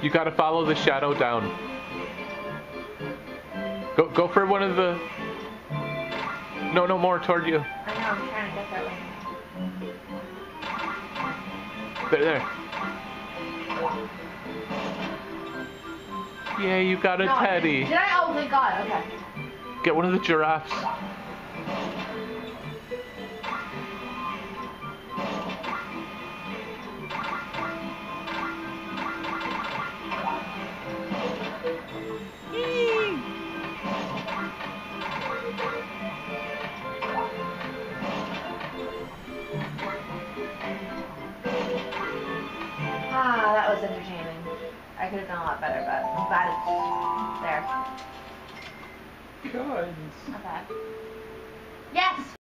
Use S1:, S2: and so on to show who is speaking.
S1: You gotta follow the shadow down. Go for one of the... No, more toward you.
S2: I know, I'm trying to get that way.
S1: There. Yay, you got a teddy.
S2: Did I? Oh, thank God. Okay.
S1: Get one of the giraffes.
S2: Ah, that was entertaining. I could have done a lot better, but I'm glad it's there.
S1: Guys.
S2: Not bad. Yes!